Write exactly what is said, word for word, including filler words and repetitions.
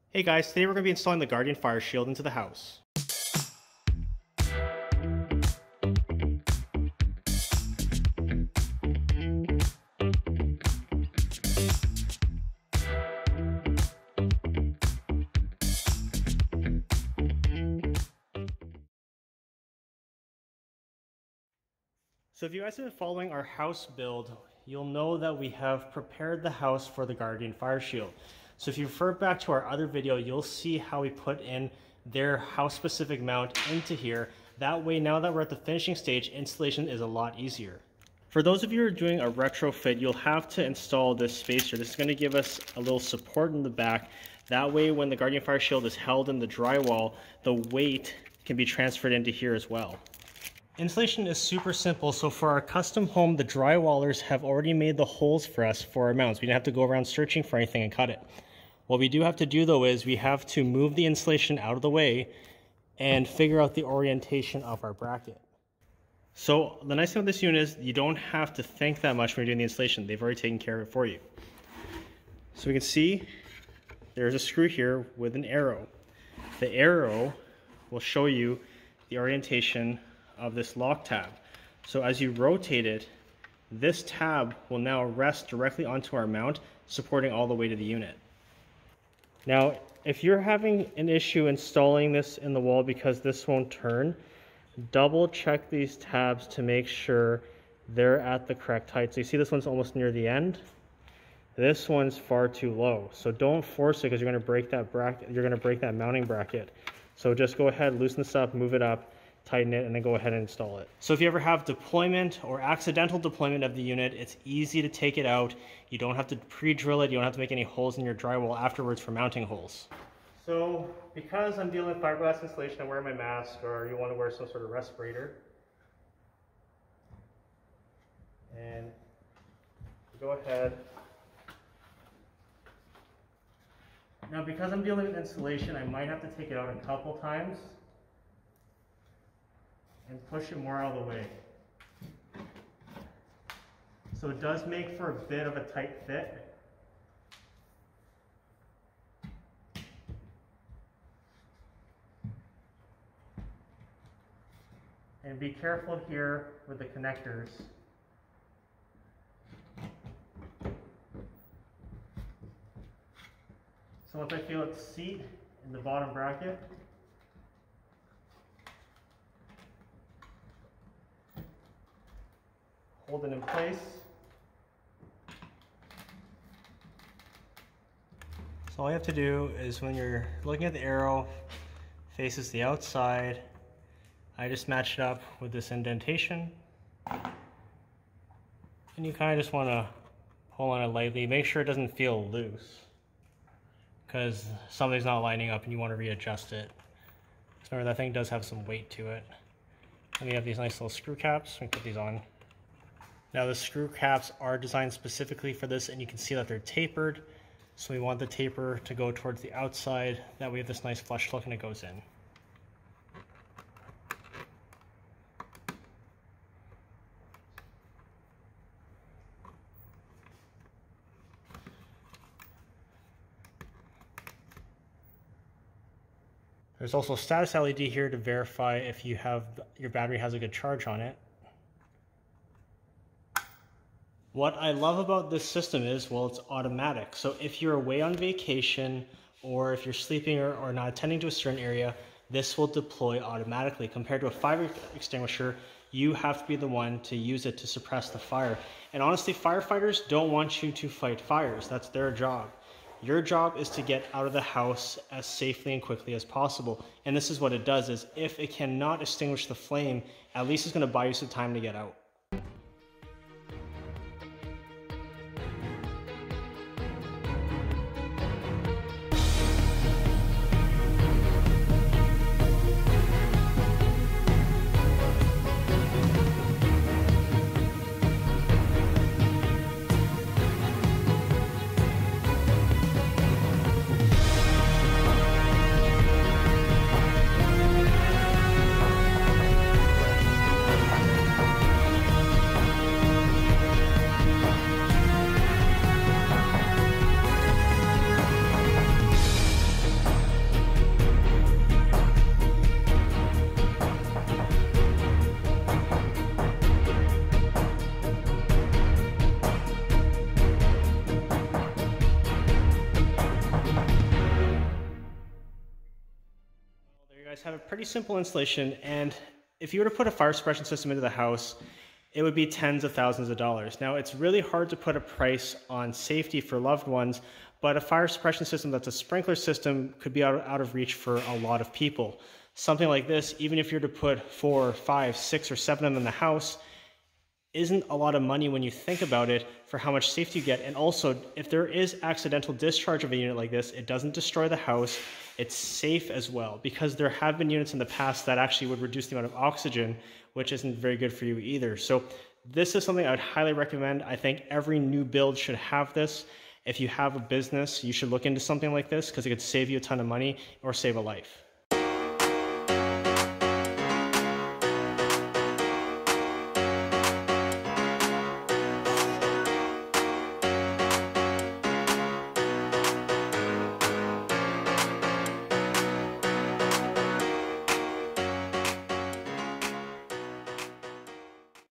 Hey guys, today we're going to be installing the Guardian Fire Shield into the house. So if you guys have been following our house build, you'll know that we have prepared the house for the Guardian Fire Shield. So if you refer back to our other video, you'll see how we put in their house-specific mount into here. That way, now that we're at the finishing stage, installation is a lot easier. For those of you who are doing a retrofit, you'll have to install this spacer. This is going to give us a little support in the back. That way, when the Guardian Fire Shield is held in the drywall, the weight can be transferred into here as well. Installation is super simple. So for our custom home, the drywallers have already made the holes for us for our mounts. We didn't have to go around searching for anything and cut it. What we do have to do though is we have to move the insulation out of the way and figure out the orientation of our bracket. So the nice thing with this unit is you don't have to think that much when you're doing the installation. They've already taken care of it for you. So we can see there's a screw here with an arrow. The arrow will show you the orientation of this lock tab. So as you rotate it, this tab will now rest directly onto our mount, supporting all the way to the unit. Now, if you're having an issue installing this in the wall because this won't turn, double check these tabs to make sure they're at the correct height. So you see this one's almost near the end. This one's far too low. So don't force it because you're going to break that bracket. You're going to break that mounting bracket. So just go ahead, loosen this up, move it up, tighten it, and then go ahead and install it. So if you ever have deployment or accidental deployment of the unit, it's easy to take it out. You don't have to pre-drill it. You don't have to make any holes in your drywall afterwards for mounting holes. So because I'm dealing with fiberglass installation, I'm wearing my mask, or you want to wear some sort of respirator. And go ahead. Now because I'm dealing with insulation, I might have to take it out a couple times and push it more out of the way. So it does make for a bit of a tight fit. And be careful here with the connectors. So once I feel it seat in the bottom bracket, hold it in place. So all you have to do is when you're looking at the arrow, faces the outside, I just match it up with this indentation. And you kind of just want to pull on it lightly. Make sure it doesn't feel loose, because something's not lining up and you want to readjust it. So remember, that thing does have some weight to it. And we have these nice little screw caps. We put these on. Now the screw caps are designed specifically for this, and you can see that they're tapered. So we want the taper to go towards the outside. That way we have this nice flush look and it goes in. There's also a status L E D here to verify if you have your battery has a good charge on it. What I love about this system is, well, it's automatic. So if you're away on vacation, or if you're sleeping or, or not attending to a certain area, this will deploy automatically. Compared to a fire extinguisher, you have to be the one to use it to suppress the fire. And honestly, firefighters don't want you to fight fires. That's their job. Your job is to get out of the house as safely and quickly as possible. And this is what it does, is if it cannot extinguish the flame, at least it's going to buy you some time to get out. guys have a pretty simple installation, and if you were to put a fire suppression system into the house, it would be tens of thousands of dollars. Now, it's really hard to put a price on safety for loved ones, but a fire suppression system that's a sprinkler system could be out, out of reach for a lot of people. Something like this, even if you're to put four, five, six, or seven of them in the house, isn't a lot of money when you think about it for how much safety you get. And also, if there is accidental discharge of a unit like this, it doesn't destroy the house. It's safe as well, because there have been units in the past that actually would reduce the amount of oxygen, which isn't very good for you either. So this is something I would highly recommend. I think every new build should have this. If you have a business, you should look into something like this because it could save you a ton of money or save a life.